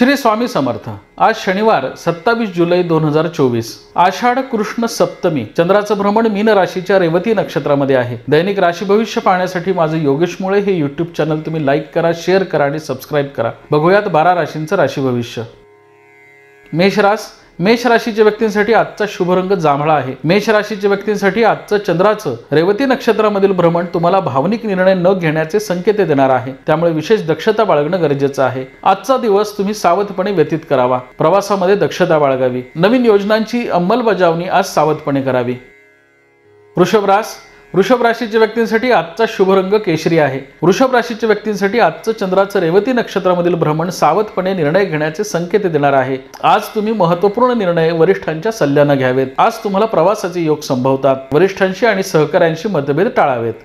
श्री स्वामी समर्थ। आज शनिवार 27 जुलै 2024, आषाढ कृष्ण सप्तमी। चंद्राचं भ्रमण मीन राशीच्या रेवती नक्षत्रामध्ये आहे। दैनिक राशी भविष्य पाहण्यासाठी माझे योगेश मुळे हे यूट्यूब चॅनल तुम्ही लाईक करा, शेअर करा आणि सबस्क्राइब करा। बघूयात 12 राशींचं राशी भविष्य। मेष राशीच्या व्यक्तींसाठी आजचा शुभ रंग जांभळा आहे। मेष राशीच्या व्यक्तींसाठी आजचं चंद्राचं रेवती नक्षत्रामधील भ्रमण तुम्हाला भावनिक निर्णय न घेण्याचे संकेत देणार आहे, त्यामुळे विशेष दक्षता बाळगणं गरजेचं आहे। आजचा दिवस तुम्ही सावधपणे व्यतीत करावा। प्रवासामध्ये दक्षता बाळगावी। नवीन योजनांची अंमलबजावणी आज सावधपणे करावी। वृषभ राशीच्या व्यक्तींसाठी आजचा शुभ रंग केशरी आहे। वृषभ राशीच्या व्यक्तींसाठी आजचं चंद्राचं रेवती नक्षत्रामधील भ्रमण सावधपणे निर्णय घेण्याचे संकेत देणार आहे। आज तुम्ही महत्त्वपूर्ण निर्णय वरिष्ठांच्या सल्ल्याने घ्यावेत। आज तुम्हाला प्रवासाचे योग संभवतात। वरिष्ठांशी आणि सहकाऱ्यांशी मतभेद टाळावेत।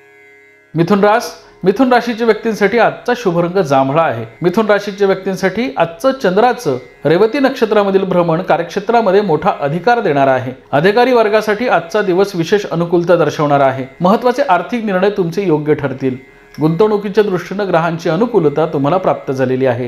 मिथुन राशीच्या व्यक्तींसाठी आजचा शुभ रंग जांभळा आहे। मिथुन राशीच्या व्यक्तींसाठी आजचं चंद्राचं रेवती नक्षत्रामधील भ्रमण कार्यक्षेत्रामध्ये मोठा अधिकार देणार आहे। अधिकारी वर्गासाठी आजचा दिवस विशेष अनुकूलता दर्शवणार आहे। महत्त्वाचे आर्थिक निर्णय तुमचे योग्य ठरतील। गुंतवणुकीच्या दृष्टीने ग्रहांची अनुकूलता तुम्हाला प्राप्त झालेली आहे।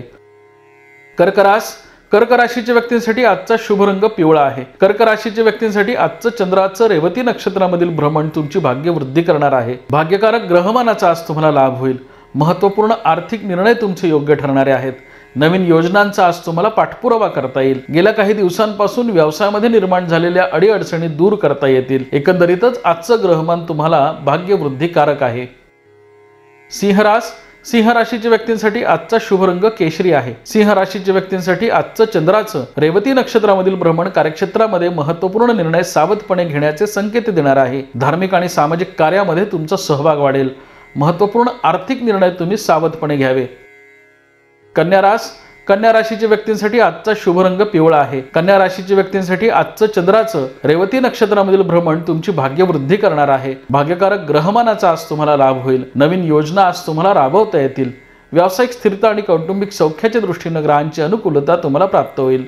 कर्क राशीच्या व्यक्तींसाठी आजचा शुभ रंग पिवळा आहे। कर्क राशीच्या व्यक्तींसाठी आजचं चंद्राचं रेवती नक्षत्रामधील भ्रमण तुमची भाग्यवृद्धी करणार आहे। भाग्यकारक ग्रहमानाचा आज तुम्हाला लाभ होईल। महत्त्वपूर्ण आर्थिक निर्णय तुमचे योग्य ठरणारे आहेत। नवीन योजनांचा आज तुम्हाला पाठपुरावा करता येईल। गेल्या काही दिवसांपासून व्यवसायामध्ये निर्माण झालेल्या अडीअडचणी दूर करता येतील। एकंदरीतच आजचं ग्रहमान तुम्हाला भाग्यवृद्धिकारक आहे। सिंह राशीच्या व्यक्तींसाठी आजचा शुभ रंग केशरी आहे। सिंह राशीच्या व्यक्तींसाठी आजचं चंद्राचं रेवती नक्षत्रामधील भ्रमण कार्यक्षेत्रामध्ये महत्त्वपूर्ण निर्णय सावधपणे घेण्याचे संकेत देणार आहे। धार्मिक आणि सामाजिक कार्यामध्ये तुमचा सहभाग वाढेल। महत्त्वपूर्ण आर्थिक निर्णय तुम्ही सावधपणे घ्यावे। कन्या राशीच्या व्यक्तींसाठी आजचा शुभ रंग पिवळा आहे। कन्या राशीच्या व्यक्तींसाठी आजचं चंद्राचं रेवती नक्षत्रामधील भ्रमण तुमची भाग्यवृद्धी करणार आहे। भाग्यकारक ग्रहमानाचा आज तुम्हाला लाभ होईल। नवीन योजना आज तुम्हाला राबवता येतील। व्यावसायिक स्थिरता आणि कौटुंबिक सौख्याच्या दृष्टीने ग्रहांची अनुकूलता तुम्हाला प्राप्त होईल।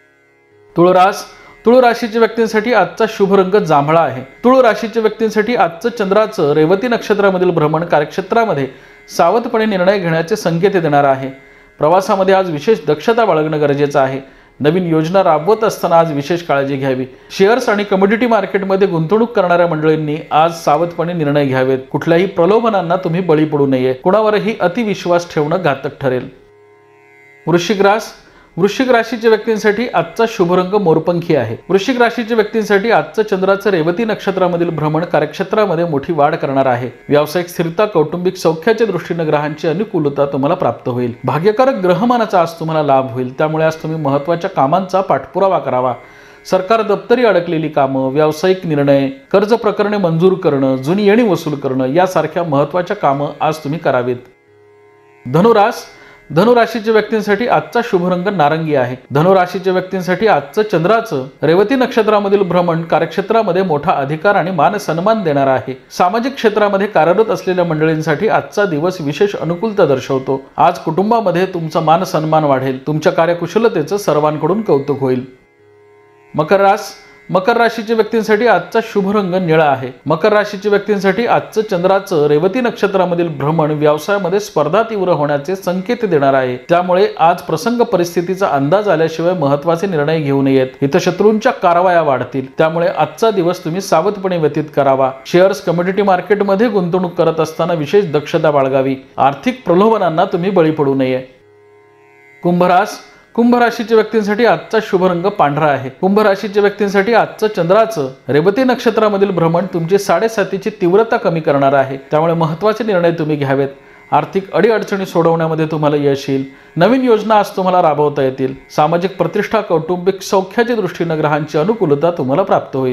तुळ राशीच्या व्यक्तींसाठी आजचा शुभ रंग जांभळा आहे। तुळ राशीच्या व्यक्तींसाठी आजचं चंद्राचं रेवती नक्षत्रामधील भ्रमण कार्यक्षेत्रामध्ये सावधपणे निर्णय घेण्याचे संकेत देणार आहे। प्रवासामध्ये आज विशेष दक्षता बाळगणं गरजेचं आहे। नवीन योजना राबवत असताना आज विशेष काळजी घ्यावी। शेअर्स आणि कमोडिटी मार्केटमध्ये गुंतवणूक करणाऱ्या मंडळींनी आज सावधपणे निर्णय घ्यावेत। कुठल्याही प्रलोभनांना तुम्ही बळी पडू नये। कोणावरही अतिविश्वास ठेवणं घातक ठरेल। वृश्चिक राशीच्या व्यक्तींसाठी आजचा शुभ रंग मोरपंखी आहे। वृश्चिक राशीच्या व्यक्तींसाठी आजचं चंद्राचं रेवती नक्षत्रामधील भ्रमण कार्यक्षेत्रामध्ये मोठी वाढ करणार आहे। व्यावसायिक स्थिरता, कौटुंबिक सौख्याच्या दृष्टीने ग्रहांची अनुकूलता तुम्हाला प्राप्त होईल। भाग्यकारक ग्रहमानाचा आज तुम्हाला लाभ होईल, त्यामुळे आज तुम्ही महत्त्वाच्या कामांचा पाठपुरावा करावा। सरकार दप्तरी अडकलेली कामं, व्यावसायिक निर्णय, कर्ज प्रकरणे मंजूर करणं, जुनी येणी वसूल करणं यासारख्या महत्त्वाच्या कामं आज तुम्ही करावीत। धनुराशीच्या व्यक्तींसाठी आजचा शुभ रंग नारंगी आहे। धनुराशीच्या व्यक्तींसाठी आजचं चंद्राचं रेवती नक्षत्रामधील भ्रमण कार्यक्षेत्रामध्ये मोठा अधिकार आणि मान सन्मान देणार आहे। सामाजिक क्षेत्रामध्ये कार्यरत असलेल्या मंडळींसाठी आजचा दिवस विशेष अनुकूलता दर्शवतो। आज कुटुंबामध्ये तुमचा मान सन्मान वाढेल। तुमच्या कार्यकुशलतेचं सर्वांकडून कौतुक होईल। मकर राशीच्या व्यक्तींसाठी आजचा शुभ रंग निळा आहे। मकर राशीच्या व्यक्तींसाठी आजचं चंद्राचं रेवती नक्षत्रामधील भ्रमण व्यवसायामध्ये स्पर्धा तीव्र होण्याचे संकेत देणार आहे। त्यामुळे आज प्रसंग परिस्थितीचा अंदाज आल्याशिवाय महत्त्वाचे निर्णय घेऊ नयेत। हितशत्रूंच्या कारवाया वाढतील, त्यामुळे आजचा दिवस तुम्ही सावधपणे व्यतीत करावा। शेअर्स, कमोडिटी मार्केटमध्ये गुंतवणूक करत असताना विशेष दक्षता बाळगावी। आर्थिक प्रलोभनांना तुम्ही बळी पडू नये। कुंभ राशीच्या व्यक्तींसाठी आजचा शुभ रंग पांढरा आहे। कुंभ राशीच्या व्यक्तींसाठी आजचं चंद्राचं रेवती नक्षत्रामधील भ्रमण तुमची साडेसातीची तीव्रता कमी करणार आहे, त्यामुळे महत्त्वाचे निर्णय तुम्ही घ्यावेत। आर्थिक अडीअडचणी सोडवण्यामध्ये तुम्हाला यश येईल। नवीन योजना आज तुम्हाला राबवता येतील। सामाजिक प्रतिष्ठा, कौटुंबिक सौख्याच्या दृष्टीने ग्रहांची अनुकूलता तुम्हाला प्राप्त होईल।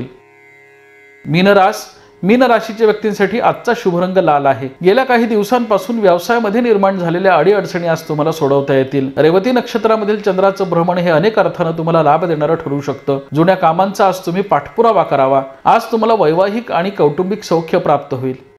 मीन राशीच्या व्यक्तींसाठी आजचा शुभ रंग लाल आहे। गेल्या काही दिवसांपासून व्यवसायामध्ये निर्माण झालेल्या अडीअडचणी आज तुम्हाला सोडवता येतील। रेवती नक्षत्रामधील चंद्राचं भ्रमण हे अनेक अर्थानं तुम्हाला लाभ देणारं ठरू शकतं। जुन्या कामांचा आज तुम्ही पाठपुरावा करावा। आज तुम्हाला वैवाहिक आणि कौटुंबिक सौख्य प्राप्त होईल।